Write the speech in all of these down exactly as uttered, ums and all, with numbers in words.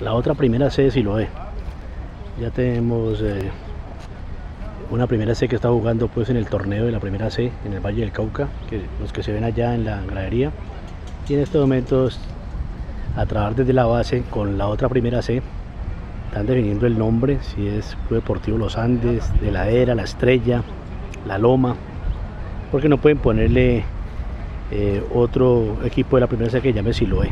la otra primera C de Siloé. Ya tenemos eh, una primera C que está jugando pues en el torneo de la primera C en el Valle del Cauca, que los que se ven allá en la gradería, y en estos momentos a trabajar desde la base con la otra primera C. Están definiendo el nombre, si es Club Deportivo Los Andes, de la Era, La Estrella, La Loma, porque no pueden ponerle eh, otro equipo de la primera C que llame Siloé.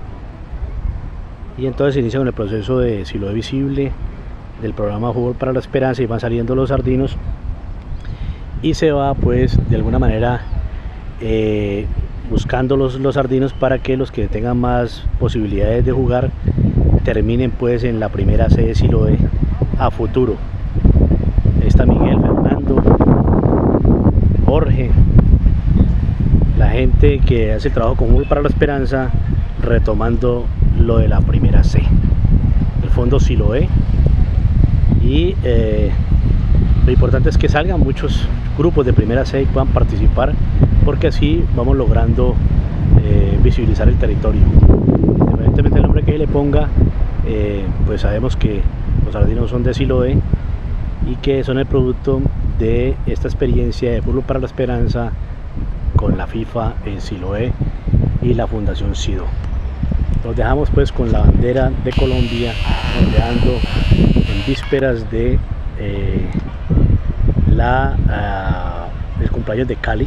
Y entonces se inicia con el proceso de Siloé Visible, del programa Fútbol para la Esperanza, y van saliendo los sardinos y se va pues de alguna manera eh, buscando los, los sardinos para que los que tengan más posibilidades de jugar terminen pues en la primera C de Siloé a futuro. Ahí está Miguel, Fernando, Jorge, la gente que hace trabajo con Fútbol para la Esperanza, retomando lo de la primera C, el fondo Siloé. Y eh, lo importante es que salgan muchos grupos de primera C y puedan participar, porque así vamos logrando eh, visibilizar el territorio. Independientemente del nombre que le ponga, eh, pues sabemos que los sardinos son de Siloé y que son el producto de esta experiencia de Fútbol para la Esperanza con la FIFA en Siloé y la Fundación Sido. Nos dejamos pues con la bandera de Colombia ondeando en vísperas de eh, la, uh, el cumpleaños de Cali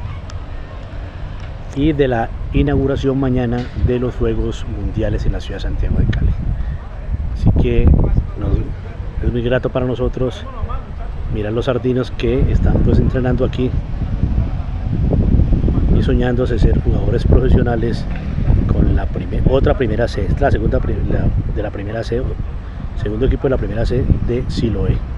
y de la inauguración mañana de los Juegos Mundiales en la ciudad de Santiago de Cali. Así que nos, es muy grato para nosotros mirar los sardinos que están pues entrenando aquí y soñándose ser jugadores profesionales con la primer, otra primera C, la segunda la, de la primera C, segundo equipo de la primera C de Siloé.